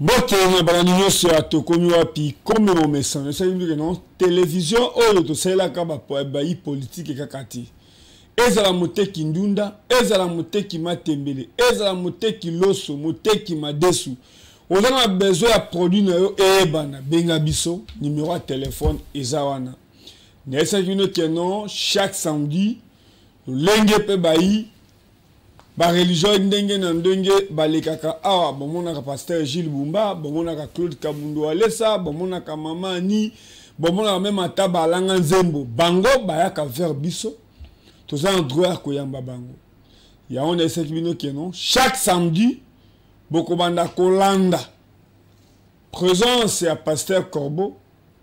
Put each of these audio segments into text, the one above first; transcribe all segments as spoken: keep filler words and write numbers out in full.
Bote na bananyo so atokomi wapi comme mon message ça veut dire que non télévision oyo to sela ka ba bayi politique kakati ezala moteki ndunda ezala moteki matembele ezala moteki loso moteki madesu on a besoin ya produit na yo e bana benga biso numéro de téléphone eza wana na ça veut dire que non chaque samedi lenge pe bayi ba religion ndenge na ndenge balekaka awa bomona ka pasteur Gilles Bumba bomona ka Claude Kabundo Alessa bomona ka mama ni bomona même ata balanga nzembo bango bayaka vers biso toza en droit ko yamba bango ya on essaie bino que non chaque samedi boko banda kolanda présence ya pasteur Corbeau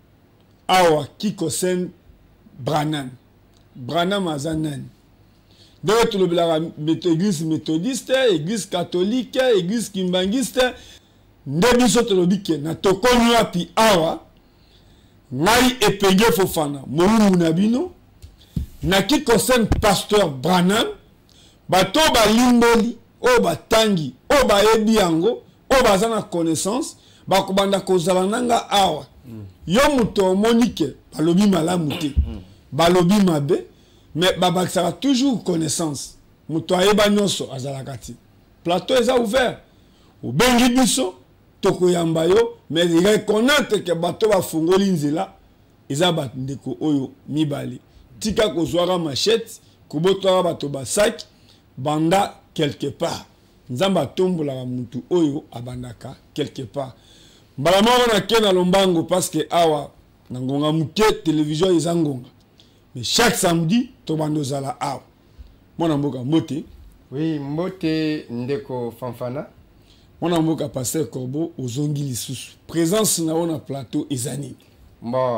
awa Kikosen Branham Branham azanan donc le église méthodiste, église catholique, église kimbangiste, ndebiso tolobike na tokoni wapi awa ngai epenge fofana momu nabino na Kikosen pasteur Branham bato ba limboli o batangi o ba yebi yango o bazana connaissance ba kobanda kozala nanga awa yo muto monike balobi malamu te balobi mabe mais baba sera toujours connaissance muto ayeba nyonso azalakati plateau est ouvert au bengi biso tokoyamba yo mais reconnaître que bato ba fungoli nzela eza bat ndeko oyo mibali tika kozwara machette kubotwara bato ba sac banda quelque part nzamba tombola mutu oyo abandaka quelque part mbala moko na kena lombango parce que awa na ngonga muke télévision eza ngonga. Mais chaque samedi, tobando zala awa. Mwana mboka mbote. Oui, mbote ndeko fanfana. Mwana mboka pasteur Corbeau ozongi lisusu. Présence na ona plateau ezani. Bon,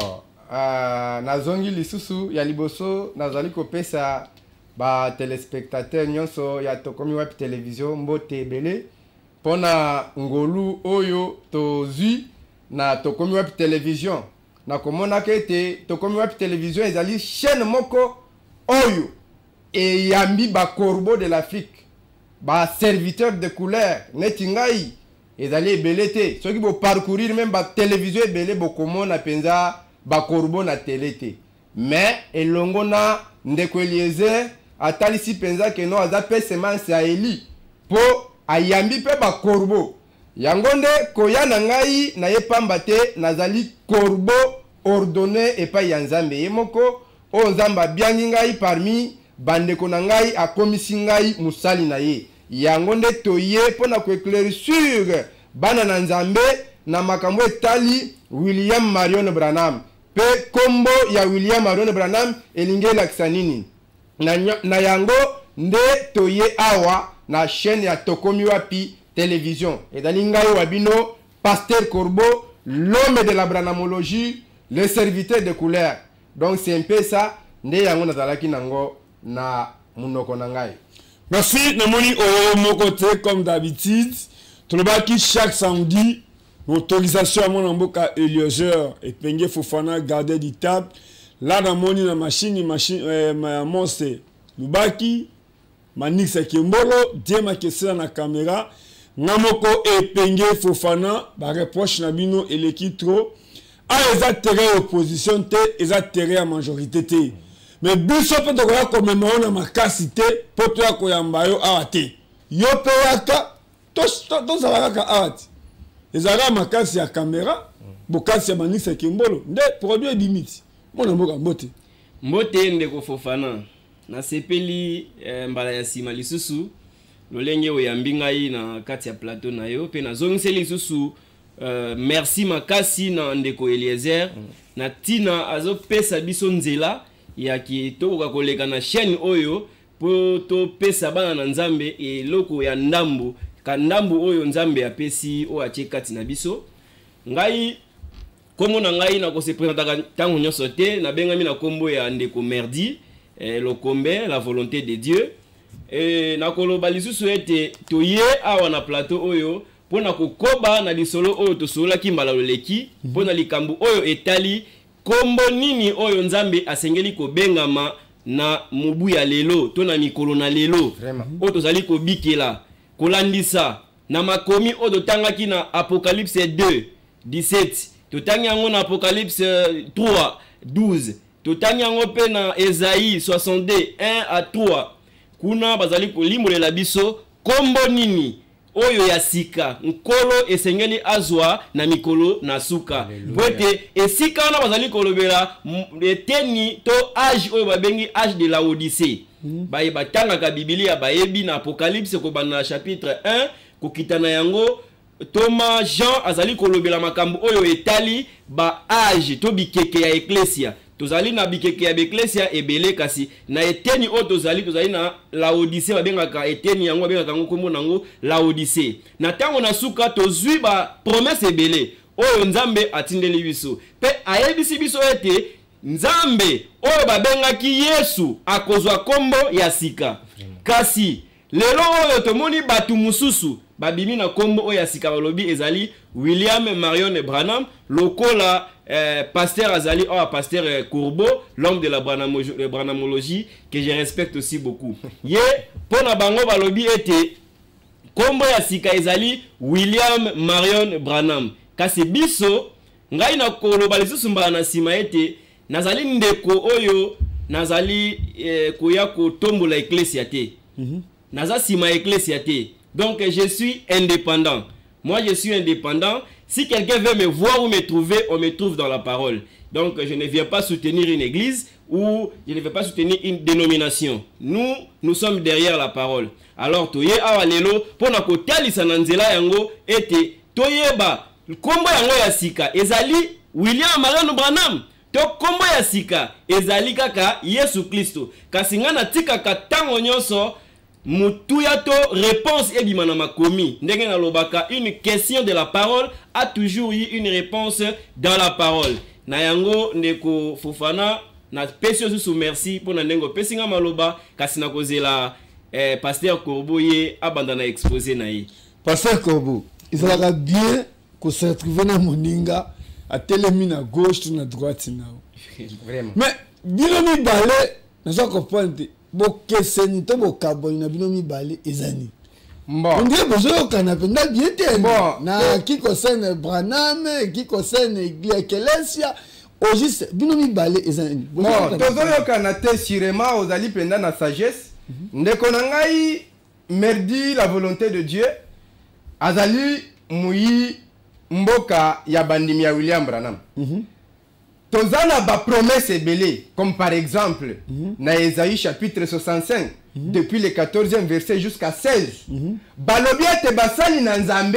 euh, na zongi lisusu ya liboso nazali kopesa ba téléspectateurs nyonso ya tokomi wapi télévision mbote belé pona ngolu oyo tozui na tokomi wapi télévision. Na komona kete tokomi wapi télévision ezali chaîne moko oyo et yambi ba corbeau de l'Afrique ba serviteur de couleur neti ngai ezali ebelete soki bo parcourir même ba télévision ebele bo komona penza ba corbeau na télé mais elongo na ndeko Eliezer atalisi penza ke no aza pe semence ya Eli po ayambi pe ba corbeau yangonde koyana ngai na yepamba te nazali corbeau ordonné et pas yanzambe yemoko o nzamba biangi ngai parmi bandeko na ngai akomisi ngai musali na ye yangonde toye pona ko éclaircir bana na nzambe na makambo etali William Marion Branham pe kombo ya William Marion Branham elinge laksanini na, na yango nde toye awa na chaîne ya tokomi wapi télévision et dalingai wabino pasteur Corbeau l'homme de la branhamologie le serviteur de couleur donc c'est un peu ça nde yango nazalaki nango na munoko na ngai. Merci namoni o moko te comme d'habitude tolobaki chaque samedi autorisation à mon mboka Eliezer et Penge Fofana garder du table là namoni na machine machine euh, ma monse lubaki Manix Kembolo diema kesela na caméra Namoko et Penge Fofana ba reproche na bino eleki trop a eza terrain opposition te eza terrain majorité te mais biso pe to ko commémorer na makasi te poto ya koyamba yo awate yo pe yaka to to zalaka awate ezala makasi ya caméra bokasi ya Manix Kembolo nde produit limite mona mboka mbote mbote ndeko Fofana na sepeli eh, mbala ya sima lisusu lolenge oyambi ngai na kati ya plateau na yo pe na zongiseli lisusu uh, merci makasi na ndeko Eliezer mm. na tina azo pesa biso nzela ya ki tokoka koleka na chaîne oyo po to pesa bana na nzambe e loko ya ndambu ka ndambu oyo nzambe apesi o atie kati na biso ngai komo na ngai na ko se présenter tango nyonso te na bengami na kombo ya ndeko Merdi eh, le combat la volonté de Dieu et na koloba lisusu ete toye awa na plateau oyo pona kokoba na lisolo oyo tosola kimbala loleki pona likambu oyo etali kombo nini oyo nzambe asengeli ko bengama na mubu ya lelo to na mikolo na lelo oyo tozali ko bikela kolandisa na makomi o totangaki na Apocalypse deux dix-sept, totangi yango na Apocalypse trois douze, totangi yango pe na Esaïe soixante-deux un à trois. Kuna bazali kolimbolela biso kombo nini oyo ya sika nkolo esengeli azwa na mikolo na suka. Bote esika na bazali kolobela eteni to âge oyo babengi âge de la Odyssée. Mm. Ba batanga ka Biblia bayebi na Apocalypse ko bana chapitre un ko kitana yango Thomas Jean azali kolobela makambo oyo etali ba âge to bikeke ya ecclesia. Tozali na bikeke ya ecclesia ebele kasi na eteni o tozali tozali na la Odyssée babengaka eteni yango babengaka ngo kombo nango la Odyssée. Na tango na suka tozwi ba promesse ebele oyo Nzambe atindeli biso. Pe ayebisi biso ete Nzambe oyo babengaki Yesu akozwa kombo ya sika. Kasi lelo oyo tomoni batu mususu babimi na kombo oyo ya sika balobi ezali William Marion Branham lokola eh, pasteur azali oh pasteur eh, Courbeau, l'homme de la branhamologie que je respecte aussi beaucoup. Ye pona bango balobi ete kombo ya sika ezali William Marion Branham. Kasi biso ngai na koloba lisusu mbala na sima ete nazali ndeko oyo nazali eh, koya ko tombola ecclesia te. Mm-hmm. Naza sima ecclesia te. Donc je suis indépendant. Moi je suis indépendant. Si quelqu'un veut me voir ou me trouver, on me trouve dans la parole. Donc je ne viens pas soutenir une église ou je ne vais pas soutenir une dénomination. Nous, nous sommes derrière la parole. Alors toye awa lelo pona ko talisa na nzela yango ete toyeba kombo yango ya sika ezali William Marion Branham. To kombo ya sika ezali kaka Yesu Kristo. Kasi ngana tika katango nyonso mutuya to réponse ebima na makomi. Ndenge na lobaka une question de la parole a toujours eu une réponse dans la parole. Na yango ndeko Fofana na pesio sous merci pour na ndengo pesinga maloba kasi na kozela eh, pasteur Courbeau ye abanda na exposé na ye. Pasteur Courbeau, il sera bien que se retrouver na moninga à telemi na gauche ou na droite nao. Vraiment. Mais binomi balé, na so comprendre bo keseni to bo kaboni na binomi balé ezani. Bon. On dirait besoin kana penda bien te. Bon. Na qui concerne Branham, qui concerne Ecclesia, au juste binomi balé ezani. Bon, tozoyo kana te sûrement ozali penda na sagesse. Ndeko na ngai merdi la volonté de Dieu. Azali muyi mboka ya bandimi ya William Branham. Mhm. Tozana ba promesse ebele comme par exemple mm-hmm. na Esaïe chapitre soixante-cinq mm-hmm. depuis le quatorzième verset jusqu'à seize. Mm-hmm. Balobi ete basali na Nzambe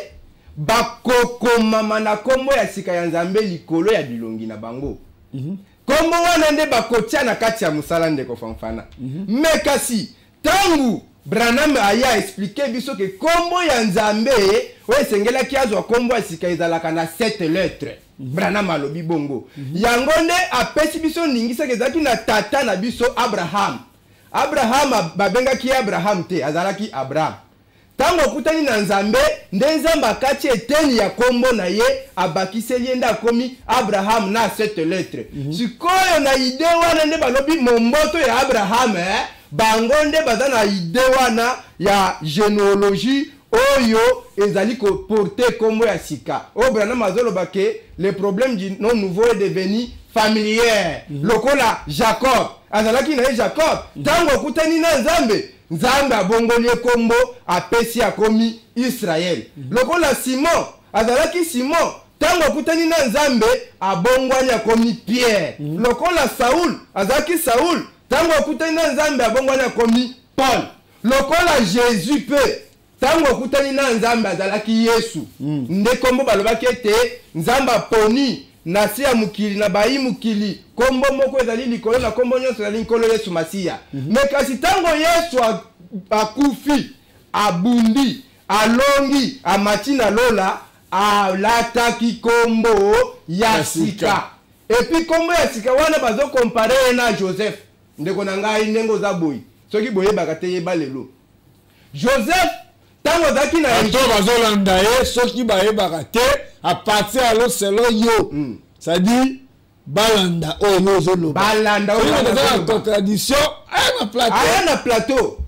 bakokoma na kombo ya sika ya Nzambe likolo ya bilongi na bango. Mm-hmm. Kombo wana nde bakotia na kati ya musala ndeko fanfana. Mm-hmm. Me kasi tangu Branham aya expliquer biso ke kombo ya Nzambe we sengela kiazwa kombo ya sika ezalaka na sept lettres. Mm-hmm. Branham alobi bongo. Mm-hmm. Yango nde apesi biso ningisa kezaki na tata na biso Abraham. Abraham babenga ki Abraham te azalaki Abraham. Tango kutani na Nzambe nde Nzambe akati eteni ya kombo na ye abakiseli enda komi Abraham na sept lettres. Mm-hmm. Sikoyo na ide wana nde balobi momboto ya Abraham eh bango nde baza na ide wana ya généalogie oyo ezali ko porter kombo ya sika. O Branham azoloba ke le problème du nom nouveau est devenu familier. Mm-hmm. Lokola Jacob azalaki na Jacob. Mm-hmm. Tango kutani na Nzambe Nzambe abongoli kombo apesi akomi Israël. Mm-hmm. Lokola Simon azalaki Simon tango kutani na Nzambe abongwani akomi Pierre. Mm-hmm. Lokola Saul azalaki Saul tango kutani na Nzambe abongwani akomi Paul. Lokola Jésus pe tango kutani na Nzambe azalaki Yesu. Mm. Nde kombo balobaki ete Nzambe poni na sia mukili na bayi mukili kombo moko ezali likolo na kombo nyonso ezali likolo Yesu Masia. Mm-hmm. Me kasi tango Yesu akufi abundi alongi amati na lola alataki kombo ya sika. Epi kombo ya sika wana bazo comparer na Joseph. Ndeko na ngai ndengo za boyi. Soki boye bakate yeba lelo. Joseph tango zaki na to bazolanda ye soki bayebaka te à partir alors selon yo. Mm. Ça dit balanda oyo zolo. Balanda oyo na contradiction à na plateau. À na plateau.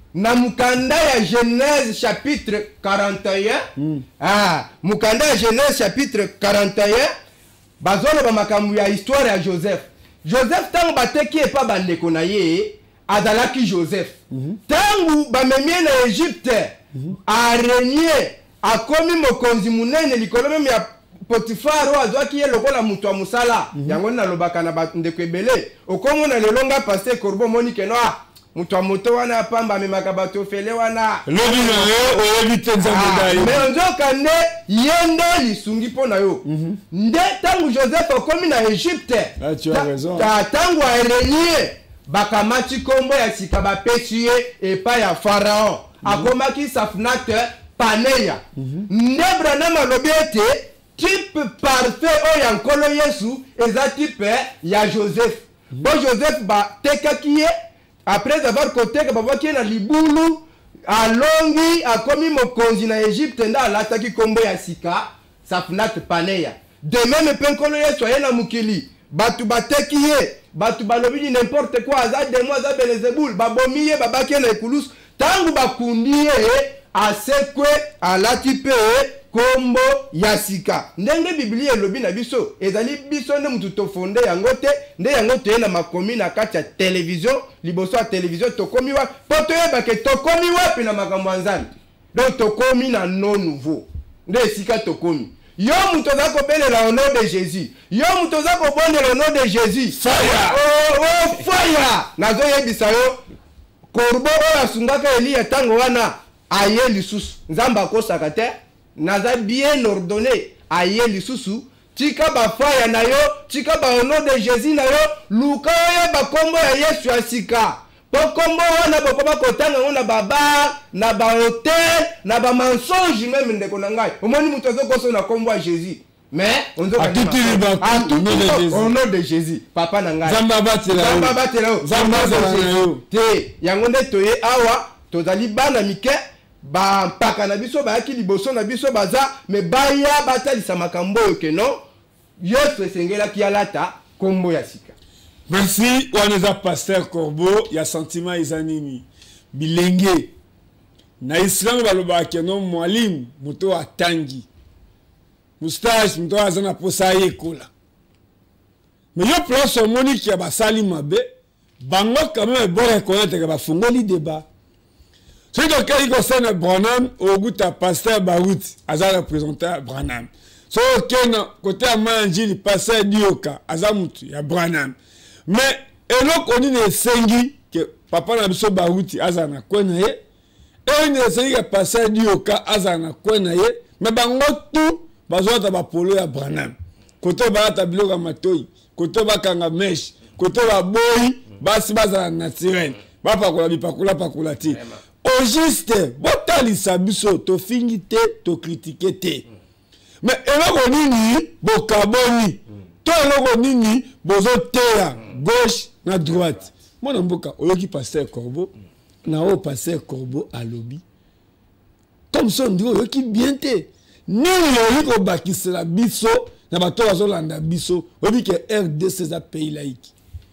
na mukanda ya Genèse chapitre quarante et un mm. ah mukanda ya Genèse chapitre quarante et un bazolo ba makambu ya histoire ya Joseph. Joseph tangu bateki epa bandeko na ye adalaki Joseph mm -hmm. tangu bamemie na Egypte mm -hmm. a régner akomi mokonzi munene likolo meme ya Potifar o azwaki ye lokola mutu wa musala mm -hmm. yango na lobaka na bandeko ebele okongo na lelonga passer Corbeau monike no mutu wa moto wana pamba amemaka bato fele wana lobi na yo oyebite nzambe dai mais nzoka nde yende lisungi pona yo mm -hmm. nde tangu Joseph akomi na Egypte ah, tu as raison ta tangu a régner bakamati kombo ya sika bapesi ye epa ya Pharaon mm -hmm. akomaki Safnat Paneya mm -hmm. nde Branham alobi ete type parfait oyo nkolo Yesu eza type ya Joseph mm -hmm. bo Joseph batekaki ye après avoir koteka babaki na libulu alongi akomi mokonzi na Egypte nda alataki kombo ya sika Safnat Paneya de même pe nkolo Yesu aye na mukili batu bateki ye batu balobi ni n'importe quoi aza demo aza Belzebul babomi ye babaki na ekulus tangu bakundi ye asekwe alati pe kombo ya sika ndenge Biblia elobi na biso ezali biso nde mutu tofonde yango te nde yango toye na makomi na kati ya television liboso ya television tokomi wa po toyeba ke tokomi wapi na makambo ya Nzambe donc tokomi na non nouveau nde esika tokomi yo mutu oza kobelela au nom de Jésus yo mutu oza kobondela au nom de Jésus fire oh, oh fire nazoyebisa yo Corbeau oyo asungaka Eliya tango wana aye lisusu Nzambe akosaka te naza bien ordonné aye lisusu tika bafaya na yo tika ba au nom de Jésus na yo luka oyo bakombo ya Yesu asika po kombo wana bokoma kotanga ngona baba na ba hotel na ba mensonge même ndeko na ngai omoni mutu azokoso na kombo ya Jésus mais on doit à tout au nom de Jésus papa na ngai Zamba batela Zamba batela Zamba batela te yango nde toye awa tozali bana mike ba mpaka na biso bayaki liboso na biso baza me baya batalisa makambo oyo ke no Yesu esengelaki alata kombo ya sika. Merci waneza pasteur Corbeau ya sentiment izanini bilenge na Islam balobaki no mwalimu muto atangi moustache muto azana posa yekola mais yo place monique ya basali mabe bango quand même bon reconnaître que ba fungoli débat. C'est donc qu'il concerne Branham au goût à pasteur Barout, Aza représentant Branham. So que côté à Manjili pasteur Dioka, Azamutu, il y a Branham. Mais et donc on dit ne sengi que papa na biso Barout Aza na kwenaye, et ne sengi que pasteur Dioka Aza na kwenaye, mais bango tout bazo ta ba polo ya Branham. Côté ba ta biloka matoi, côté ba kanga mesh, côté ba boy, basi baza naturel. Ba pa kola bi pakula pakula ti. Au juste, botalisa biso to fingi te to critiquer te. Mais eloko nini bokaboni. To eloko nini bozo teya gauche na droite. Mona mboka oyoki pasteur Corbeau na o pasteur Corbeau alobi. Comme ça ndiko oyoki bien te. Nini oyoki ko bakisela biso na bato bazolanda biso obi ke R D C za pays laïque.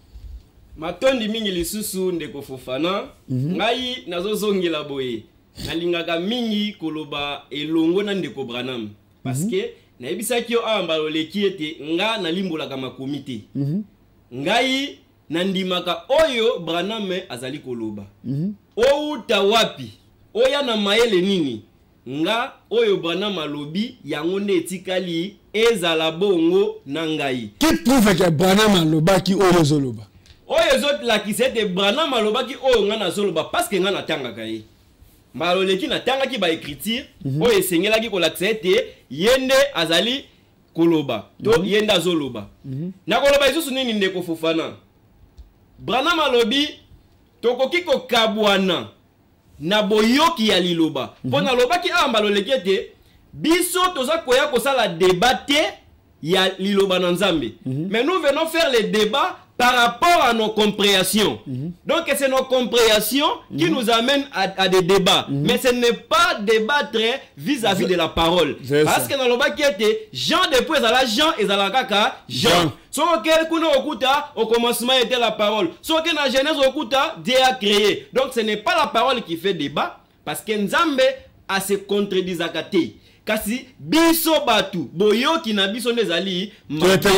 Matondi mingi lisusu ndeko Fofana mm -hmm. ngai nazozongela boye nalingaka mingi koloba elongo na ndeko Branham parce mm -hmm. que nayebisaki yo amba loleki ete nga nalimbolaka makomite mm -hmm. ngai nandimaka oyo Branham azali koloba mm -hmm. outa wapi oya na mayele nini nga oyo Branham alobi yango nde etikali ezala bongo na ngai qui prouve que Branham alobaki oyo zoloba oyo zot la ki sete Branham alobaki oyo nga na zoloba parce que nga na tanga kaye maloleki na tanga ki ba écriture mm -hmm. oyo esengelaki ko la sete yende azali koloba to mm -hmm. yende azoloba mm -hmm. na koloba isusu nini ndeko Fofana Branham alobi tokoki ko kabwana na boyoki ya liloba mm -hmm. pona lobaki amba loleki ete biso toza koya ko sala débat ya liloba na Nzambe mm -hmm. mais nous venons faire les débats par rapport à nos compréhensions. Mm-hmm. Donc c'est nos compréhensions mm-hmm. qui nous amènent à, à des débats. Mm-hmm. Mais ce n'est pas débattre vis-à-vis -vis de la parole. Parce que dans le bas qui était Jean depuis à la Jean et à la caca Jean. Jean. So quel kuna okuta au commencement était la parole. So que dans Genèse okuta Dieu a créé. Donc ce n'est pas la parole qui fait débat parce que Nzambe a se contredisakate. Kasi biso batu boyoki na biso nezali mabe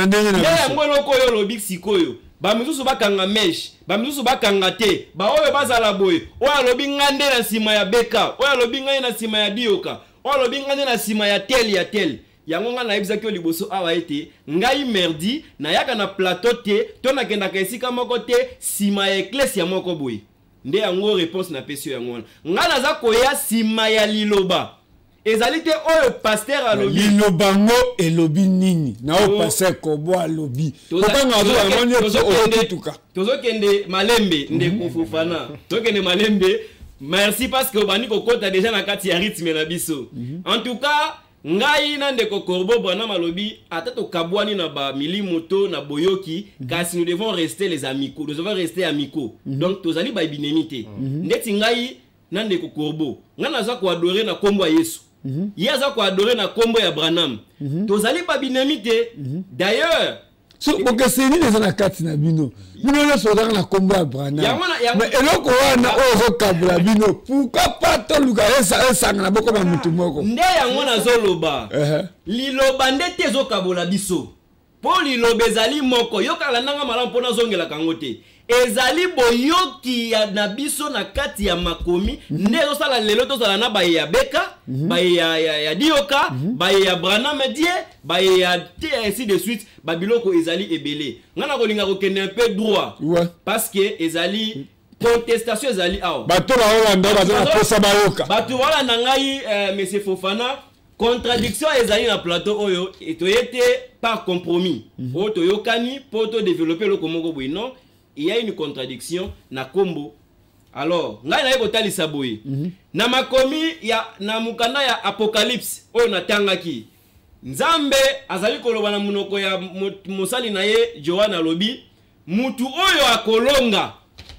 ya ngolo koyo lobi sikoyo ba misusu bakanga mesh ba misusu bakanga te ba oyo bazala boy oyo lobi ngande na sima ya beka oyo lobi ngande na sima ya dioka oyo lobi ngande na sima ya tel ya tel yango nga na yebisa ki liboso awa ete ngai merdi na yaka na plateau te to na kenda ka esika moko te sima ya ecclesia moko boy nde yango réponse na pesio yango nga naza koya sima ya liloba ezalite oyo pasteur alobi liloba ngo elobi nini na o pasteur kobo alobi tokanga zo amonye to tozo kende malembe nde kufufana to kende malembe merci parce que obani kokota déjà na kati ya rythme na biso en tout cas ngai na ndeko Corbeau Branham alobi atato kabwani na ba milimoto na boyoki kasi nous devons rester les amicaux nous devons rester amicaux donc tozali ba binemité ndeti ngai na ndeko Corbeau ngana za ko adorer na kombo ya Yesu Mm-hmm. Yaza ko adoré na kombo ya Branham. Mm-hmm. Tozali pa binamité. Mm-hmm. D'ailleurs, so boke seni les na kati na bino. Bino le soda na kombo ya Branham. Mais eloko wana ozo kabula bino. Pourquoi pas to luka esa esa na boko ba mutu moko. Nde yango na zoloba. Uh-huh. Liloba ndete zo kabula biso. Po liloba ezali moko yokala nanga malamu pona zongela kangote. Ezali boyoki ya na biso na kati ya makomi mm -hmm. Nde sala lelo to sala na baye ya beka mm -hmm. baye ya, ya, ya dioka mm -hmm. baye ya Branham die baye ya te ainsi de suite babiloko ezali ebele ngana kolinga ko kende un peu droit ouais. Parce que ezali contestation ezali awa bato ba Holanda ba posa bayoka bato wala na ngai euh, monsieur Fofana contradiction ezali na plateau oyo etoyete par compromis mm -hmm. oto yokani poto développer le komoko bwino. Il y a une contradiction na kombo. Alors, ngai na yeko talisa boye. Mm -hmm. Na makomi ya na mukanda ya Apocalypse oyo natangaki. Nzambe azali koloba na munoko ya musali na ye Joana lobi mutu oyo akolonga.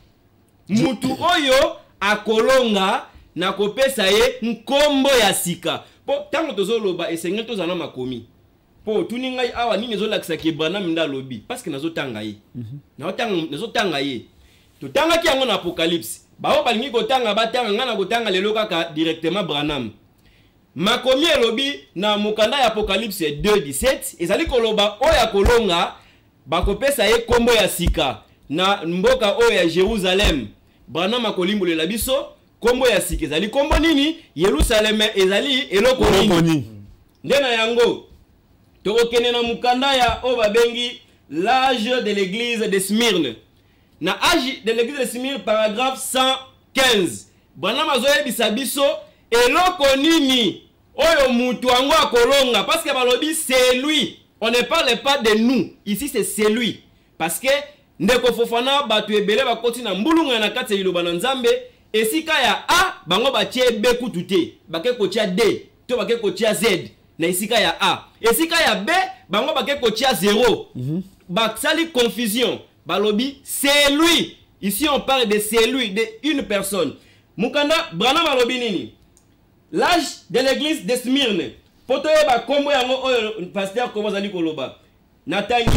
Mutu oyo akolonga na kopesa ye nkombo ya sika. Po tango tozoloba esengeli tozana makomi. Po tuningai awa nini ezolakisa ke Branham nda lobi parce que nazotanga ye na otanga nazotanga ye to tanga ki yango na Apocalypse ba o balingi ko tanga batanga ngana ko tanga lelo kaka directement Branham makomi elobi na mukanda ya Apocalypse deux dix-sept ezali koloba oya kolonga bakopesa ye kombo ya sika na mboka oyo ya Jerusalem Branham akolimbolela biso kombo ya sika ezali kombo nini Yerusalem ezali eloko nini ndena yango tokokene na mukanda ya oba bengi l'âge de l'église de Smyrne. Na âge de l'église de Smyrne paragraphe cent quinze. Branham azoyebisa biso eloko nini oyo mutu ango akolonga parce que balobi c'est lui. On ne parle pas de nous. Ici c'est c'est lui. Parce que ndeko Fofana batu ebele bakoti na mbulunga na kati liloba na Nzambe esika ya A bango batie B kutute. Bake kotia D to bake kotia Z. Na esika ya A esika ya B bango bake kotia zéro mm -hmm. Baksali confusion balobi c'est lui ici on parle de c'est lui de une personne mukanda Branham balobi nini l'âge de l'église de Smyrne poto yeba kombo yango oyo pasteur komo zali koloba natangi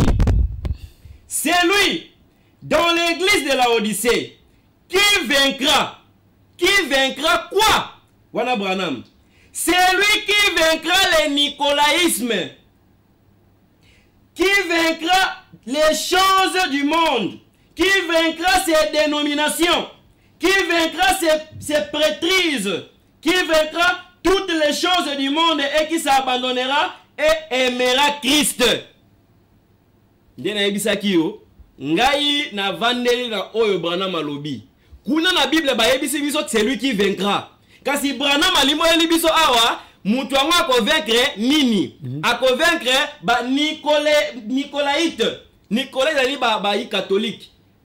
c'est lui dans l'église de la Odyssée qui vaincra qui vaincra quoi wana Branham. C'est lui qui vaincra le nicolaïsme, qui vaincra les choses du monde, qui vaincra ses dénominations, qui vaincra ses, ses prêtrises, qui vaincra toutes les choses du monde et qui s'abandonnera et aimera Christ. Ndena yebisaki yo, ngai na vandeli na oyo Branham alobi. Kuna na Bible ba yebisi biso c'est lui qui vaincra. Kasi Branham alimo elibiso awa mutu anga convaincre nini mm -hmm. a convaincre ba Nicole Nicolaïte Nicolaïte ali ba ba catholique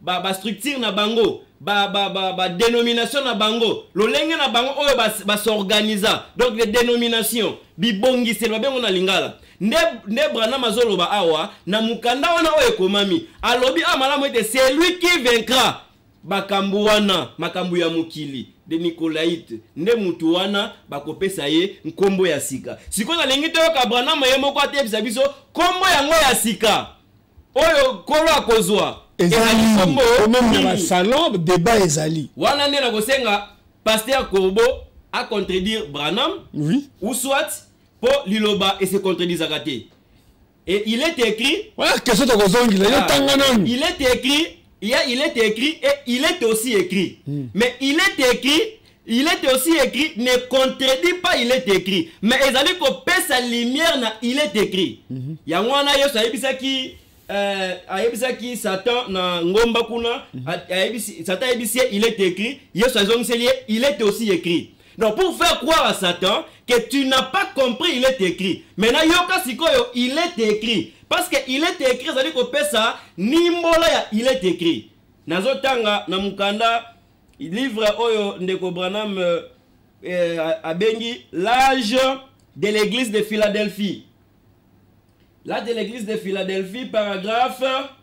ba ba structure na bango ba ba ba, ba dénomination na bango lolenge na bango oyo ba, ba s'organisa donc les dénominations bibongi c'est ba bengo na lingala nde nde Branham azoloba awa na mukanda wana oyo komami alobi amala ete c'est lui qui vaincra bakambu wana makambu ya mukili de Nicolaïte nde mutu wana bakopesa ye nkombo ya sika sikoyo na lengi to ka Branham ye moko atebisa biso kombo yango ya sika oyo kolo akozwa ezali kombo même na salon débat ezali wana nde na kosenga pasteur Korbo a contredire Branham oui ou soit pour liloba et se contredisent et il est écrit voilà que c'est ah, il est écrit il, y a, il est écrit et il est aussi écrit mm. mais il est écrit il est aussi écrit ne contredit pas il est écrit mais ils allaient couper sa lumière na il est écrit il y a un yeso ayebisa ki euh ayebisa ki Satan na ngomba kuna ayebisi Satan ayebisi il est écrit yeso azongiseli il est aussi écrit. Donc pour faire croire à Satan que tu n'as pas compris, il est écrit. Maintenant, yoka sikoyo, il est écrit. Parce que il est écrit, ça dit que pesa nimbola il est écrit. Nazo tanga na mukanda livre oyo ndeko Branham euh, abengi l'âge de l'église de Philadelphie. L'âge de l'église de Philadelphie, paragraphe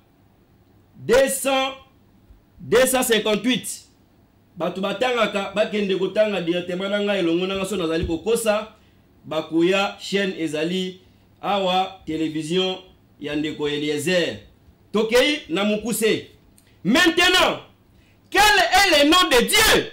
deux cent cinquante-huit. Batu batanga bakende kotanga directement nanga elongo nanga so nazali kokosa bakuya chaîne ezali awa télévision ya ndeko Eliezer tokei na mukuse. Maintenant, quel est le nom de Dieu?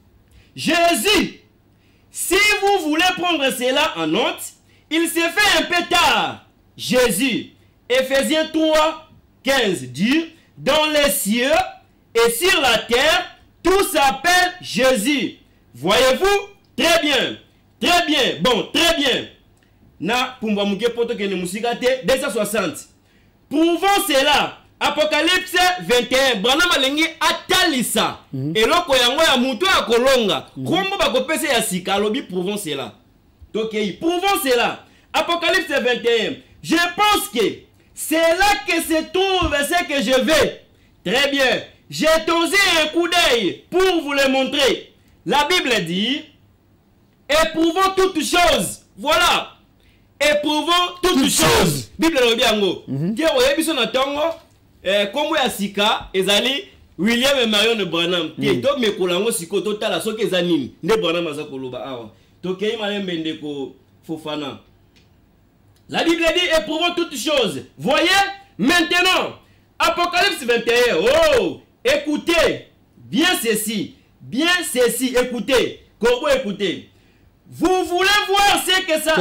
Jésus. Si vous voulez prendre cela en note, il s'est fait un peu tard. Jésus. Éphésiens trois, quinze dit, dans les cieux et sur la terre, tout s'appelle Jésus. Voyez-vous? Très bien. Très bien. Bon, très bien. Na pumba muke poto kene musikate deux cent soixante. Prouvons cela. Apocalypse vingt et un. Branham alengi atalisa. Eloko yango ya mutu ya kolonga. Kombo bakopesa ya sika lobi prouvons cela. Tokei, prouvons cela. Apocalypse vingt et un. Je pense que c'est là que se trouve ce que je vais. Très bien. Jetons-y un coup d'œil pour vous le montrer. La Bible dit, éprouvons toutes choses. Voilà. Éprouvons toutes, toutes choses. Bible le biango. Tiens, vous avez vu son atongo. Comme ya sika, ezali William et Marion Branham. Tiens, donc mes kolango siko total à ce que zanini. Ne Branham azakoloba awa. Tokei malem bendeko fofana. La Bible dit, éprouvons toutes choses. Voyez maintenant. Apocalypse vingt et un. Oh. Écoutez, bien ceci, bien ceci, écoutez, Corbeau, écoutez. Vous voulez voir ce que ça...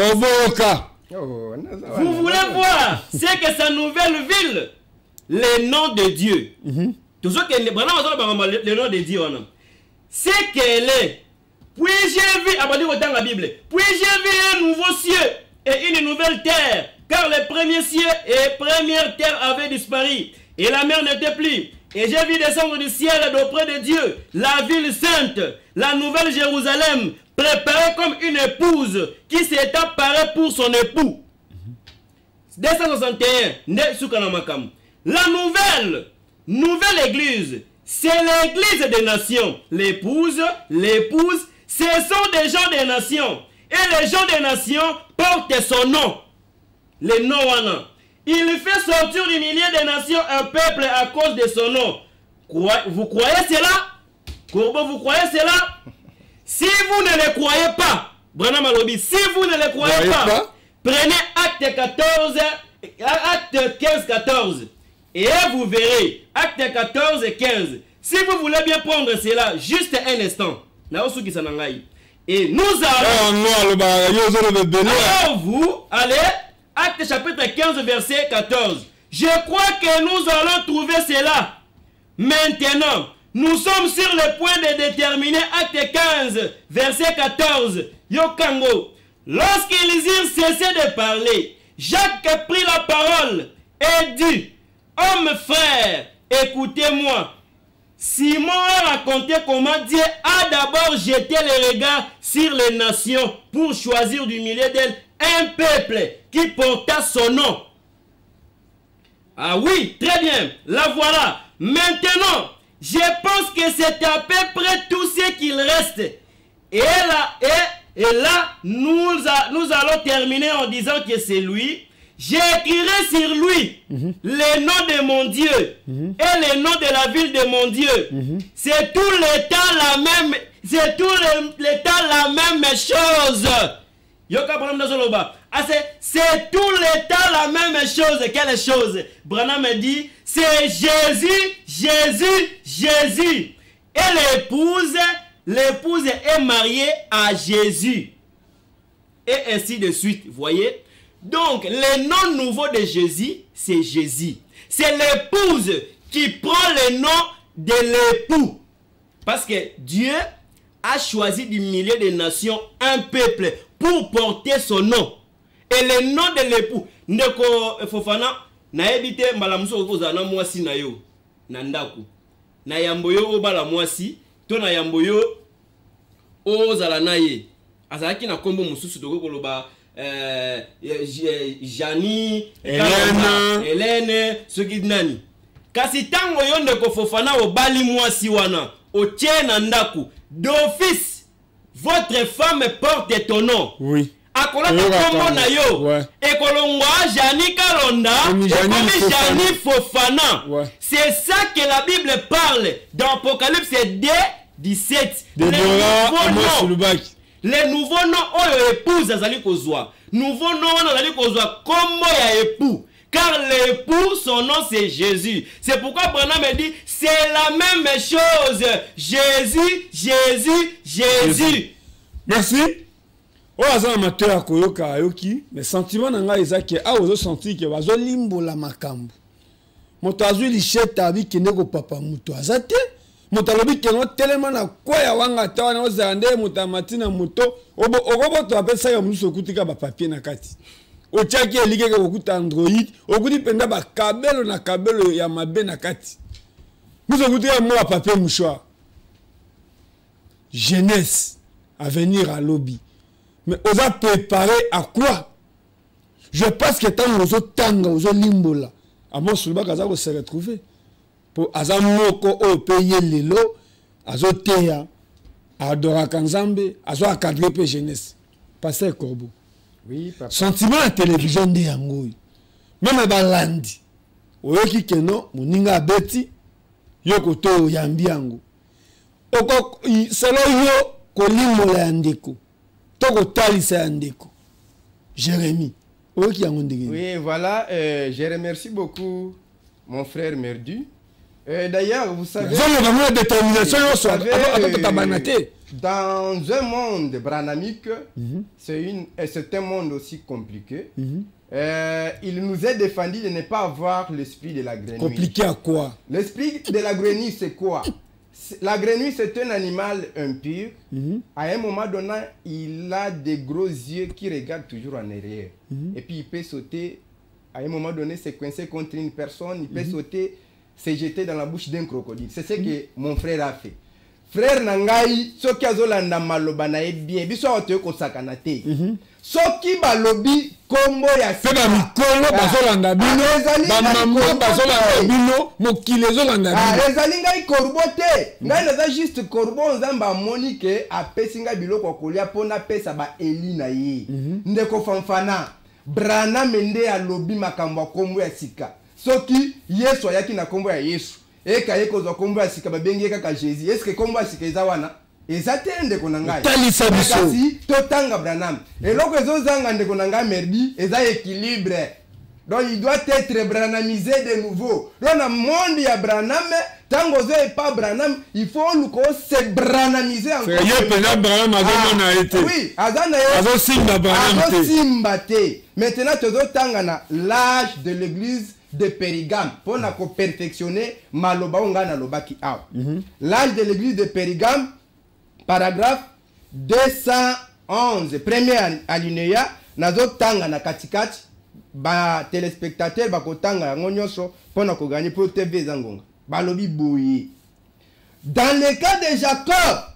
Oh, vous voulez voir ce que sa nouvelle ville, le nom de Dieu. Tout ce que le nom de Dieu, c'est qu'elle est. Puis j'ai vu, dans la Bible, puis j'ai vu un nouveau ciel et une nouvelle terre, car le premier ciel et première terre avaient disparu, et la mer n'était plus. Et j'ai vu descendre du ciel d'auprès de Dieu la ville sainte, la nouvelle Jérusalem, préparée comme une épouse qui s'est apparue pour son époux. deux cent soixante et un. La nouvelle, nouvelle église, c'est l'église des nations. L'épouse, l'épouse, ce sont des gens des nations. Et les gens des nations portent son nom. Le nom wana. Il fait sortir du milieu des nations un peuple à cause de son nom. Vous croyez cela? Corbeau, vous croyez cela? Si vous ne le croyez pas, Branham Alobi, si vous ne le croyez pas, pas, prenez acte quatorze, acte quinze quatorze, et vous verrez, acte quatorze quinze. Si vous voulez bien prendre cela, juste un instant. Et nous allons... Alors vous allez... Acte chapitre quinze, verset quatorze. Je crois que nous allons trouver cela. Maintenant, nous sommes sur le point de déterminer acte quinze, verset quatorze. Yokango. Lorsqu'ils eurent cessé de parler, Jacques prit la parole et dit, homme frère, écoutez-moi. Simon a raconté comment Dieu a d'abord jeté les regards sur les nations pour choisir du milieu d'elles un peuple qui porta son nom. Ah oui, très bien. La voilà. Maintenant, je pense que c'est à peu près tout ce qu'il reste. Et là, et, et là nous, a, nous allons terminer en disant que c'est lui. J'écrirai sur lui mm-hmm. les noms de mon Dieu mm-hmm. et les noms de la ville de mon Dieu. Mm-hmm. C'est tout le temps la même, c'est tout le, le temps la même chose. Ah, c'est tout le temps la même chose. Quelle chose? Branham me dit, c'est Jésus, Jésus, Jésus. Et l'épouse, l'épouse est mariée à Jésus. Et ainsi de suite, voyez. Donc, le nom nouveau de Jésus, c'est Jésus. C'est l'épouse qui prend le nom de l'époux. Parce que Dieu a choisi du milieu des nations un peuple pour porter son nom. Et le nom de l'époux, Ndeko Fofana, na ebite mbalamuso kozana mwasi na yo, na ndaku. Na yamboyo obala mwasi, to na yamboyo ozala na ye. Azalaki na kombo mususu toko koloba Euh, Jani, Hélène, Hélène, ce qui nani. Kasi tango yo Ndeko Fofana obali mwasi wana, otie na ndaku, d'office, votre femme porte ton nom. Oui. Akola ta kombo na yo. Ouais. Ekolongwa Jani Kalonda, ekomi Jani Fofana. Ouais. C'est ça que la Bible parle dans Apocalypse deux, dix-sept. De Déborah, les nouveaux noms oyo épouse azali kozwa. Nouveau nom azali kozwa kombo ya époux. Car l'époux, son nom c'est Jésus. C'est pourquoi Branham me dit, c'est la même chose. Jésus, Jésus, Jésus. Merci. Oh, aza amateur koyoka ayoki, mais sentiment nanga ezaki a ozo sentir que bazo limbola makambo. Moto azwi licheta abi kendeko papa muto azate. Motalobi kengo telema na kwaya wanga tawana ozande mutamatina muto obo ogobo to apesa ya muso kutika ba papier na kati ochaki elike ke okuta Android okuti penda ba kabelo na kabelo ya mabe na kati muso kutika mo ba papier mouchoir jeunesse à venir à lobby mais on va préparer à quoi? Je pense que tant ozo tanga ozo limbola amo sulba kaza ko se retrouver pour azamoko o payer lelo azoteya adora kanzambe azo acadrer pe jeunesse passer Corbeau. Oui papa. Sentiment à télévision de yango même balandi oyoki keno muninga beti yoko to yambi yango oko selo yo kolimola yandeko toko talisa yandeko Jérémie oyoki yango ndenge. Oui voilà, euh, je remercie beaucoup mon frère Merdu. Euh, D'ailleurs, vous savez, vous savez euh, dans un monde branhamique, mm-hmm. c'est un monde aussi compliqué. Mm-hmm. euh, il nous est défendu de ne pas avoir l'esprit de la grenouille. Compliqué à quoi? L'esprit de la grenouille, c'est quoi? La grenouille, c'est un animal impur. Mm-hmm. À un moment donné, il a des gros yeux qui regardent toujours en arrière. Mm-hmm. Et puis, il peut sauter. À un moment donné, c'est coincé contre une personne. Il peut mm-hmm. sauter. C'est jeté dans la bouche d'un crocodile. C'est ce que mon frère a fait. Frère Nangai, ce qui a zolanda maloba na bien, biso ote ko sakana te. Soki balobi kombo ya sika. Feba mikolo bazolanda bino, ba mama bazolanda bino, mokile zolanda bino. Ah, ezali ngai korbo te. Ngai naza juste korbo nzamba monike apesi ngai biloko kolia pona pesa ba eli na ye. Ndeko fanfana, Branham mende alobi makambo kombo ya sika. Soki Yesu ayaki na kombo ya Yesu eka yeko zo kombo ya sika babengi kaka Jésus, est-ce que kombo ya sika eza wana ezate ndeko na ngai talisa biso kasi totanga Branham eloko ezo zanga ndeko na ngai Merdi eza équilibre, donc il doit être branhamisé de nouveau. Dans le monde ya Branham tango zo e pas Branham, il faut nous se branhamiser encore. C'est yé pena Branham azo na été. Oui, azana ye azo simba Branham te. Azo simba te. Maintenant tozo tanga na l'âge de l'église de Périgame pour na ko perfectionner maloba onga na lobaki awa. L'âge de l'église de Périgame, paragraphe deux cent onze, premier alinéa, nazo tanga na katikati ba téléspectateurs ba kotanga yango nyonso pour na ko gagner pour T V zangonga. Balobi boye. Dans le cas de Jacob,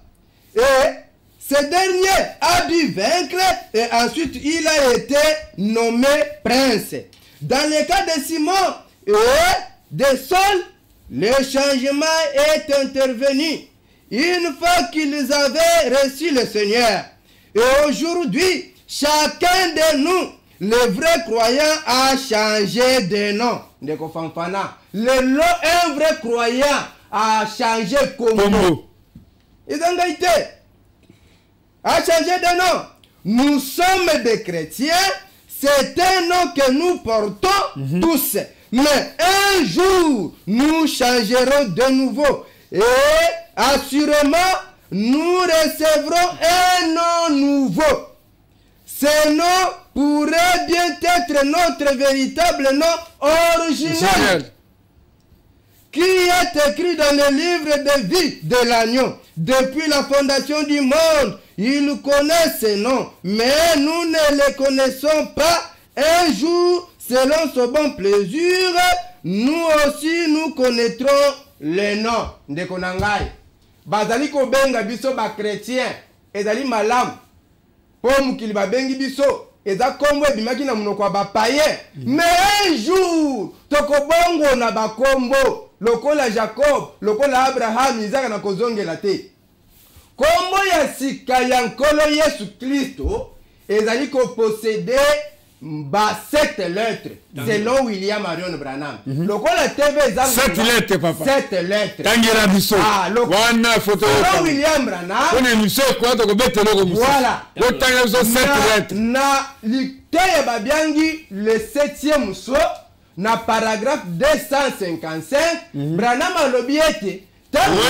et ce dernier a dû vaincre et ensuite il a été nommé prince. Dans le cas de Simon, et des sols, le changement est intervenu une fois qu'ils avaient reçu le Seigneur. Et aujourd'hui, chacun de nous, le vrai croyant, a changé de nom. Le nom, un vrai croyant a changé comme nom. Ils ont été. A changé de nom. Nous sommes des chrétiens. C'est un nom que nous portons mm-hmm. tous. Mais un jour, nous changerons de nouveau. Et assurément, nous recevrons un nom nouveau. Ce nom pourrait bien être notre véritable nom original, qui est écrit dans le livre de vie de l'agneau. Depuis la fondation du monde, il connaît ce nom, mais nous ne le connaissons pas. Un jour, selon son bon plaisir, nous aussi nous connaîtrons le nom de Konangai. Bazali ko benga biso ba chrétien, ezali malam. Pomme qu'il va bengi biso, eza kombo bimaki na munoko ba païen. Mais un jour, toko bongo na ba kombo, lokola Jacob, lokola Abraham, Isaac na kozongela te. Kombo ya sika ya nkolo Yesu Kristo, ezali ko posséder ba sept lettres, selon William Marion Branham. Mm -hmm. Lokola T V ezali sept lettres, papa. Sept lettres. Tangira biso. Ah, wana photo. Selon William Branham. On est monsieur quoi to bete loko musa. Voilà. Le tangira biso sept lettres. Na likaya babiangi le septième so na paragraphe deux cent cinquante-cinq, mm -hmm. Branham alobiete tangu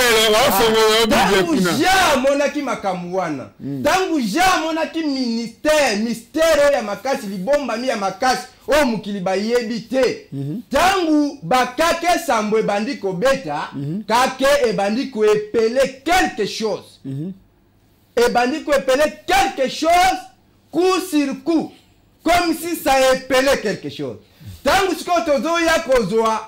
ja monaki makamuwana, tangu ja monaki ministère, mystère ya makasi libomba mi ya makasi o mukili bayebi te, tangu bakake sambo ebandi kobeta, kake ebandi ko epele quelque chose, ebandi ko epele quelque chose coup sur coup, comme si ça épelait quelque chose. Tangu siko tozo ya kozwa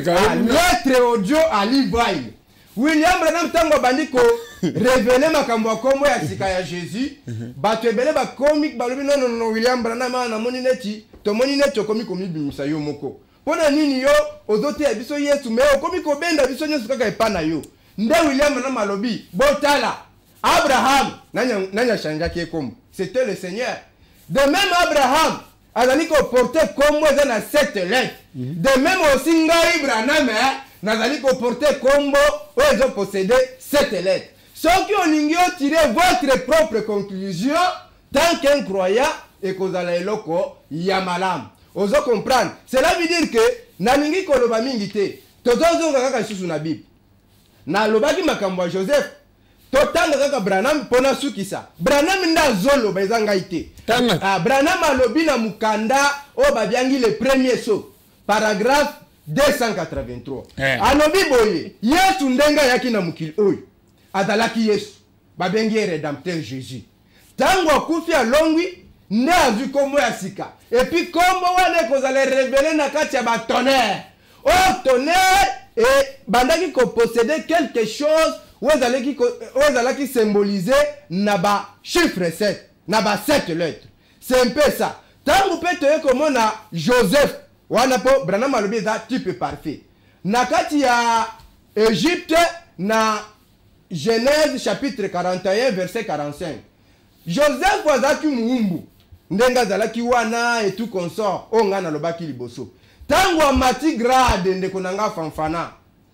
lettre audio à livre. William Branham tango bandiko révéler makambo kombo ya sika ya Jésus. Bato ebele ba comic balobi non non William Branham na moni neti to moni neti komi komi bimisa yo moko. Pona nini yo ozote ya biso Yesu me komi ko benda biso nyesu kaka epana yo. Nde William Branham alobi botala Abraham nanya nanya chanja ki kombo. C'était le Seigneur. De même Abraham azali ko porter kombo eza na sept lettres. De même aussi ngai Branham nazali ko porter kombo ozo posséder sept lettres. Ceux qui ont lingi tirer votre propre conclusion tant qu'un croyant et kozala eloko ya malam. Ozo comprendre. Cela veut dire que na lingi ko loba mingi te. Tozozo kaka susu na Bible. Na lobaki makambo Joseph. Totanga kaka Branham pona sukisa. Branham nda zolo bezanga ite. Ah Branham alobi na mukanda o babiangi le premier saut. Paragraphe deux cent quatre-vingt-trois. Yeah. Alobi boye, Yesu ndenga yaki na mukili oyo. Adalaki Yesu. Babengi rédempteur Jésus. Tango akufi alongwi ne azu kombo ya sika. Et puis kombo wane kozale révéler na kati ya ba tonnerre. Oh tonnerre et bandaki ko posséder quelque chose où qui symboliser na ba chiffre sept, na ba sept lettres. C'est un peu ça. Tango pete comme on a Joseph, wana po Branham alobi za type parfait. Na kati ya Égypte na Genèse chapitre quarante et un verset quarante-cinq. Joseph wazaki muumbu. Ndenga zalaki wana et tout consort. Onga na lobaki liboso. Tango amati grade ndeko nanga fanfana.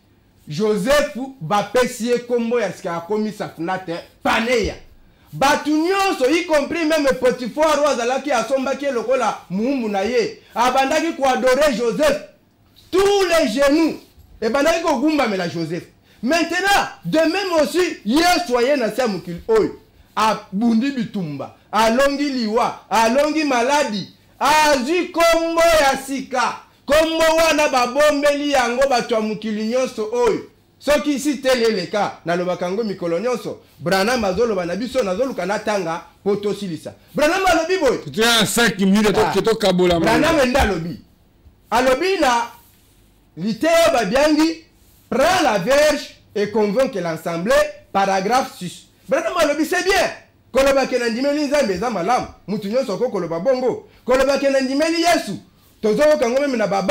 Joseph bapesie kombo ya sika komi safunate paneya. Batu nyonso y compris même Potiphar wazalaki asombaki lokola muumbu na ye. Abandaki ko adorer Joseph. Tous les genoux. Et bandaki ko gumba mela Joseph. Maintenant, de même aussi, hier soyez na sa mukil oy. A bundi bitumba, a longi liwa, a longi maladi, a zi kombo ya sika. Kombo wana babombeli yango batwa mukili nyonso oy. Soki isi tele leka na lobakango mikolo nyonso. Branham azolo banabiso nazoluka natanga poto silisa. Branham alobi boy. Tu as cinq minutes to to kabola. Branham enda lobi. Alobi na liteo babiangi prend la verge et convainc l'assemblée, paragraphe six. Branham alobi c'est bien. Koloba kenandimeli nzambe za malam, mutu nyonso ko koloba bongo. Koloba kenandimeli Yesu. Tozo kango meme na baba,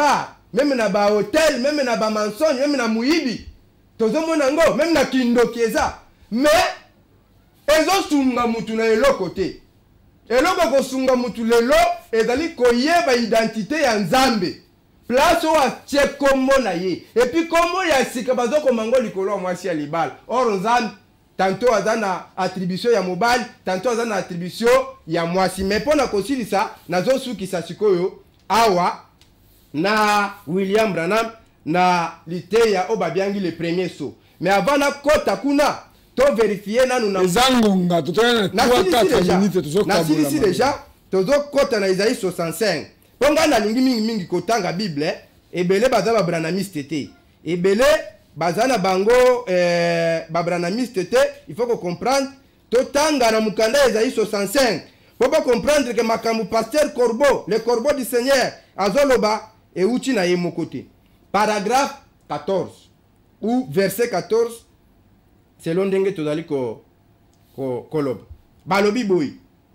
même na ba hôtel, même na ba mensonge, même na muyibi. Tozomona ngo, même na kindoki eza. Mais ezo sunga mutu na eloko te. Eloko ko sunga mutu lelo ezali koyeba identité ya Nzambe. Place ou a tche kombo na ye. Et puis kombo ya sika bazo ko mango likolo mwasi ya libal. Or Nzambe tantôt azana attribution ya mobile, tantôt azana attribution ya mwasi. Mais pona kosilisa nazo suki sa sikoyo awa na William Branham na liteya obabiangi le premier saut. Mais avant na kota kuna to vérifier nanu na zangonga to tena trois quatre minutes to zo na ici déjà to zo kota na Isaïe soixante-cinq. Ponga na lingi mingi mingi kotanga Bible ebele bazaba branamiste te. Ebele bazana bango eh babranamiste te, il faut que comprendre to tanga na mukanda Isaïe soixante-cinq. Faut pas comprendre que makamu pasteur Corbeau, le corbeau du Seigneur azoloba e uchi na ye mokote. Paragraphe quatorze ou verset quatorze selon ndenge tozali ko ko koloba. Balobi boy.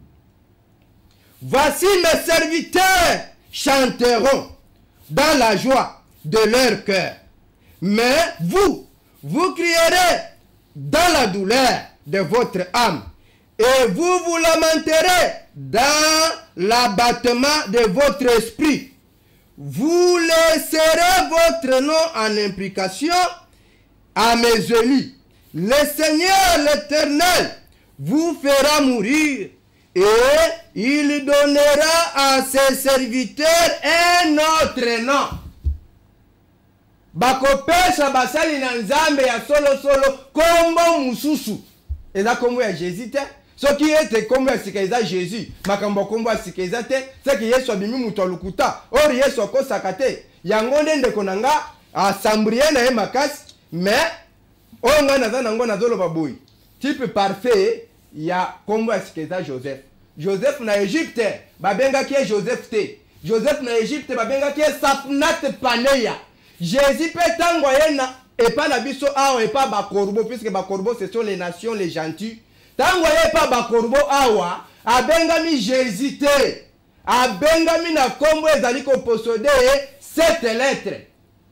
Voici mes serviteurs chanteront dans la joie de leur cœur. Mais vous, vous crierez dans la douleur de votre âme. Et vous vous lamenterez dans l'abattement de votre esprit. Vous laisserez votre nom en implication à mes élus. Le Seigneur l'Éternel vous fera mourir et il donnera à ses serviteurs un autre nom. Bakopesha basali na Nzambe ya solo solo kombo mususu. Eza kombo ya Jésus te. Soki ete kombo ya sika eza Jésus. Makambo kombo ya sika eza te. Seki Yesu abimi mutu alukuta. Ori Yesu akosaka te. Yango nde ndeko nanga asambrie na ye makasi. Mais onga naza nango nazoloba boy. Type parfait ya kombo ya sika eza Joseph. Joseph na Égypte babengaki ye Joseph te. Joseph na Égypte babengaki ye Safnat Paneya. Jésus peut t'envoyer et pas la biso awa et pas ba corbeau puisque ba corbeau ce sont les nations les gentils. T'envoyer pas ba corbeau awa abengami Jésus te. Abengami na kombo ezali ko posséder sept lettres.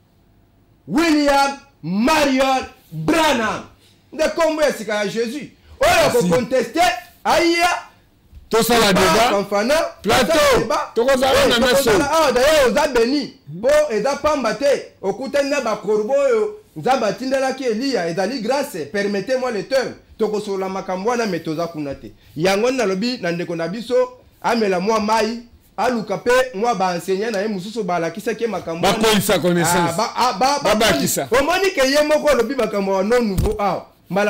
William Marion Branham. De kombo esika Jésus. Oyo ko contester aya tout ça la débat plateau tokozala na meso ah d'ailleurs oza beni bo eza pamba te okutana ba korbo yo nzaba tindela ki Elia ezali grâce permettez-moi le terme tokosola makambo na metoza kuna te yango na lobi na ndeko na biso amela mwa mai aluka pe mwa ba enseignant na ye mususu ba la kisa ke makambo ba koisa connaissance ba ba ba kisa omoni ke ye moko lobi makambo non nouveau ah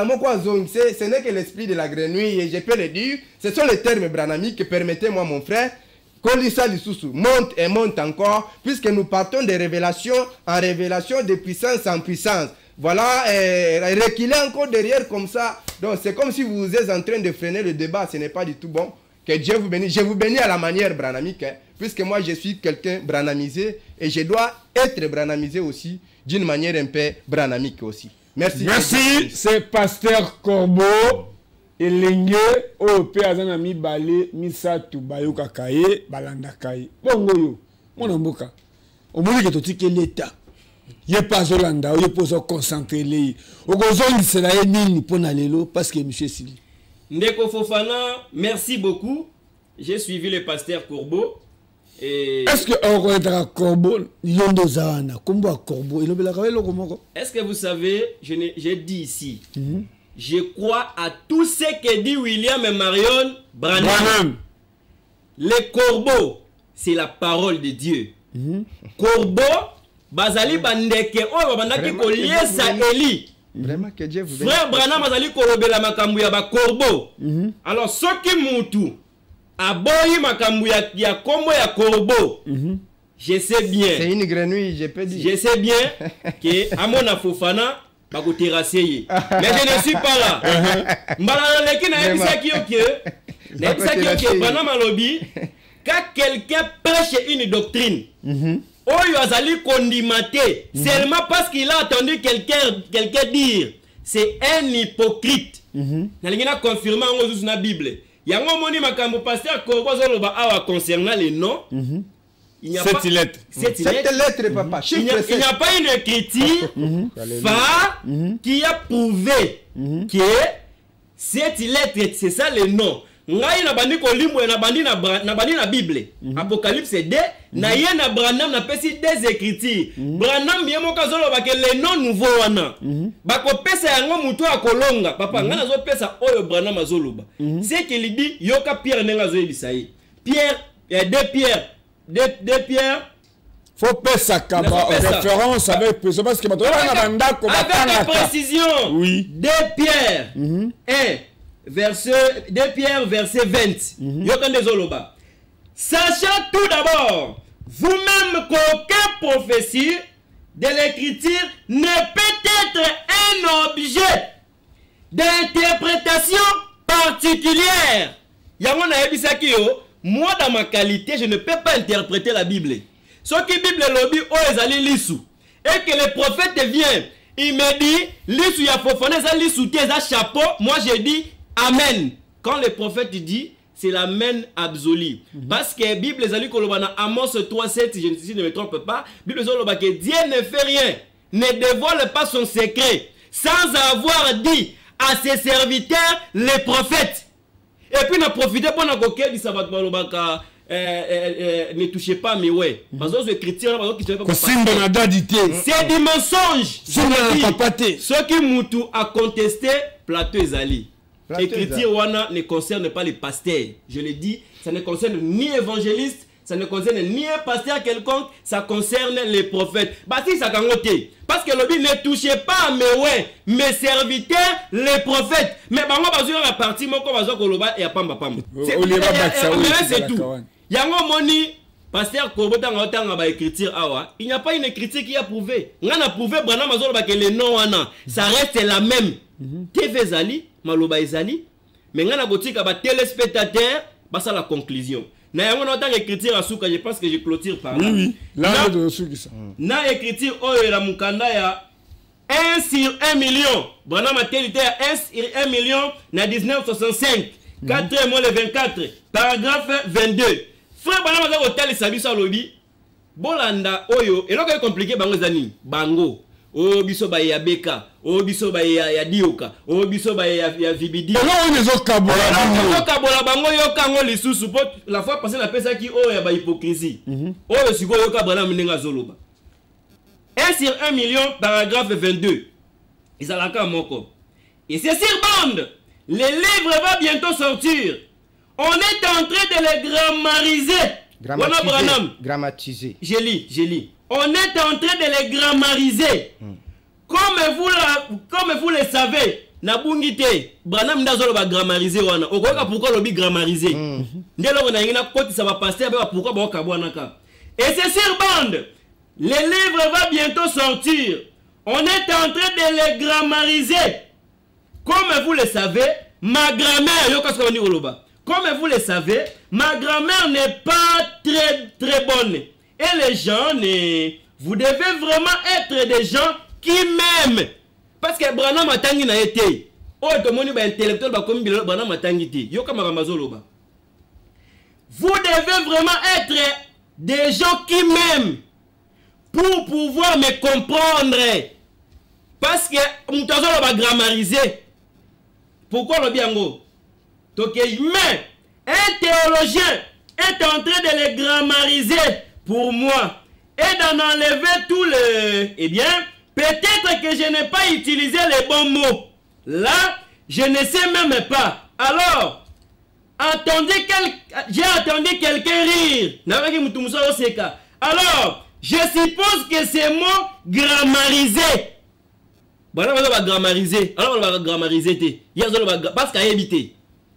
ce n'est que l'esprit de la grenouille et je peux le dire, ce sont les termes branamiques, permettez-moi mon frère, Kolissa Lissousou monte et monte encore, puisque nous partons de révélation en révélation, de puissance en puissance. Voilà, et reculer encore derrière comme ça. Donc c'est comme si vous êtes en train de freiner le débat, ce n'est pas du tout bon. Que Dieu vous bénisse. Je vous bénis à la manière branamique, hein, puisque moi je suis quelqu'un branamisé et je dois être branamisé aussi d'une manière un peu branamique aussi. Merci. Merci, c'est Pasteur Corbeau et Lengue au Péazana mi balé misatu bayoka kaye balanda kaye. Bongo yo, mon amboka. Au moins que tu tiens l'état. Yé pas Zolanda, yé pas se concentrer les. Au gozon c'est la nini pour n'allélo parce que Monsieur Sili. Ndeko Fofana, merci beaucoup. J'ai suivi le Pasteur Corbeau. Est-ce que on reconnaîtra Corbeau Yondo Zana Combo Corbeau il Est-ce que vous savez, j'ai dit ici, mm-hmm. je crois à tout ce que dit William et Marion Branham. Branham. Les corbeaux, c'est la parole de Dieu. Mm-hmm. Corbeau, Bazali Bandeke, oh Bandaki Koliesa Eli. Vraiment que Dieu vous bénisse. Frère Branham Bazali Korobela Makambu ya ba corbeau. Alors ce qui moutou. Aboyi makambu ya, ya kombo ya corbeau. Mm-hmm. Je sais bien. C'est une grenouille, je peux dire. Je sais bien que Amona Fofana va vous terrasser. Mais je ne suis pas là. Mbala leki na ebisa kiyoke. Na ebisa kiyoke bana malobi. Quand quelqu'un prêche une doctrine, mm-hmm. Oyo azali kondimate, mm-hmm. seulement parce qu'il a entendu quelqu'un quelqu'un dire, c'est un hypocrite. Mm-hmm. Na lingina confirmer en Bible. Yango moni makambo pasteur Corbeau zoloba awa concernant les noms. Mm -hmm. il n'y a Sept pas lettres. Sept Cette lettres. lettre, papa. Il n'y a, il n'y a pas une écriture phare qui a prouvé que cette lettre, c'est ça le nom. Ngai na bandi ko limbo na bandi na na bandi na Bible. Apocalypse deux, na ye na Branham na pesi des écritures. Branham ye mo kazolo ba ke le nom nouveau wana. Ba ko pesa yango mutu akolonga. Papa ngana zo pesa oyo Branham azoloba. C'est qu'il dit yoka Pierre nenga zo ibisayi. Pierre, il y a deux Pierre, deux deux Pierre. Faut pesa kaba référence avec précision parce que bato na banda ko batanga. Avec précision. Oui. deux Pierre. un verset deux Pierre verset vingt. Yokande zoloba. Sachant tout d'abord, vous-même qu'aucune prophétie de l'écriture ne peut être un objet d'interprétation particulière. Yamona ebisaki yo, moi dans ma qualité, je ne peux pas interpréter la Bible. Ce qui Bible lobby o ezali lisu et que le prophète vient, il me dit lisu ya fofone za lisu te za chapeau, moi je dis amen. Quand le prophète dit, c'est l'amen absolu. Mm -hmm. Parce que la Bible ezali koloba na Amos trois sept, si je ne me trompe pas, Bible ezali koloba que Dieu ne fait rien, ne dévoile pas son secret sans avoir dit à ses serviteurs les prophètes. Et puis na profiter pour na koke di sabat balobaka ne touchez pas mais ouais. Parce que l'écriture là qui pas c'est du mensonge. Ce qui Moutou a contesté Plateau ezali. L'écriture wana ne concerne pas les pasteurs. Je le dis, ça ne concerne ni évangéliste, ça ne concerne ni un pasteur quelconque, ça concerne les prophètes. Bâti ça kangote. Parce que le but ne touchez pas mais ouais, mes serviteurs, les prophètes. Mais bango bazouya la partie moko bazo koloba et pamba pamba. C'est tout. Yango moni pasteur Kobota ngotanga ba écriture awa, il n'y a pas une écriture qui a prouvé. Ngana prouvé Branham bazolo ba que le nom wana, ça reste la même. T V zali, maloba ezali, mais ngana botika ba téléspectateur, ba ça la conclusion. Na yango na otanga écriture asuka, je pense que je clôture par là. Oui, là de suki ça. Na écriture oyo la mukanda ya un sur un million. Branham a télité à un sur un million na dix-neuf soixante-cinq. quatre mois le vingt-quatre, paragraphe vingt-deux. Frère Branham a hotel sabiso lobby. Bolanda oyo, et là c'est compliqué bango zani, bango. O biso ba ya beka, o biso ba ya ya dioka, o biso ba ya ya vibidi. Non on les a kabola. On kabola bango yo kango lisusu pot la fois passée la pesa ki o ya ba hypocrisie. O yo siko yo ka Branham ndinga zoloba. un sur un million paragraphe vingt-deux. Izalaka moko. Et c'est sur bande. Le livre va bientôt sortir. On est en train de le grammariser. Grammatiser. Grammatiser. Je lis, je lis. On est en train de les grammariser. Mm. Comme, vous la, comme vous le savez, Nabungite, Branham Ndazolo va grammariser. Pourquoi le grammariser? Ça va passer. Et c'est sur bande. Le livre va bientôt sortir. On est en train de les grammariser. Comme vous le savez, ma grammaire, comme vous le savez, ma grammaire n'est pas très très bonne. Et les gens, ne... vous devez vraiment être des gens qui m'aiment. Parce que Branham a tangi na été. Oh, tout le monde est intellectuel, comme Branham a tangi. Vous devez vraiment être des gens qui m'aiment pour pouvoir me comprendre. Parce que Moutazo va grammariser. Pourquoi le biango? Mais un théologien est en train de les grammariser pour moi et d'en enlever tous les... Eh bien, peut-être que je n'ai pas utilisé les bons mots. Là, je ne sais même pas. Alors, attendez quel... j'ai entendu quelqu'un rire. Alors, je suppose que ces mots grammarisés. Voilà, on va grammariser. Alors, on va grammariser. Parce qu'il y a évité.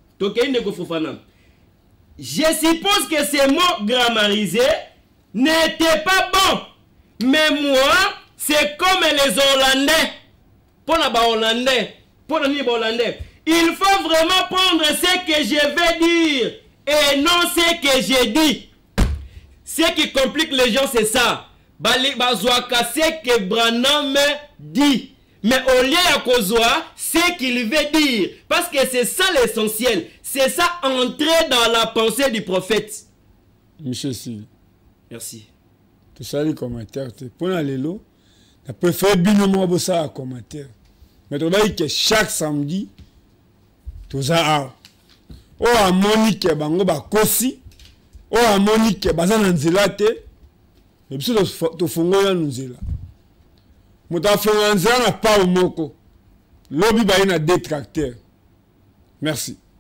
Je suppose que ces mots grammarisés n'étaient pas bons. Mais moi, c'est comme les Hollandais. Pour les Hollandais. Pour les Hollandais. Il faut vraiment prendre ce que je vais dire et non ce que j'ai dit. Ce qui complique les gens, c'est ça. Ce que Branham dit. Mais au lieu de Kozoa, ce qu'il veut dire. Parce que c'est ça l'essentiel. C'est ça entrer dans la pensée du prophète. Monsieur Si. Merci. Tout ça les commentaires. Pour les lots, je préfère bien moi ça à commentaire. Mais tu vois que chaque samedi, tout ça. Oh à Monique bango ba kosi. Oh à Monique bazana nzela te. Et puis tu fongo ya nzela. Muta fongo nzela na pa moko. Lobby ba ina détracteur. Merci.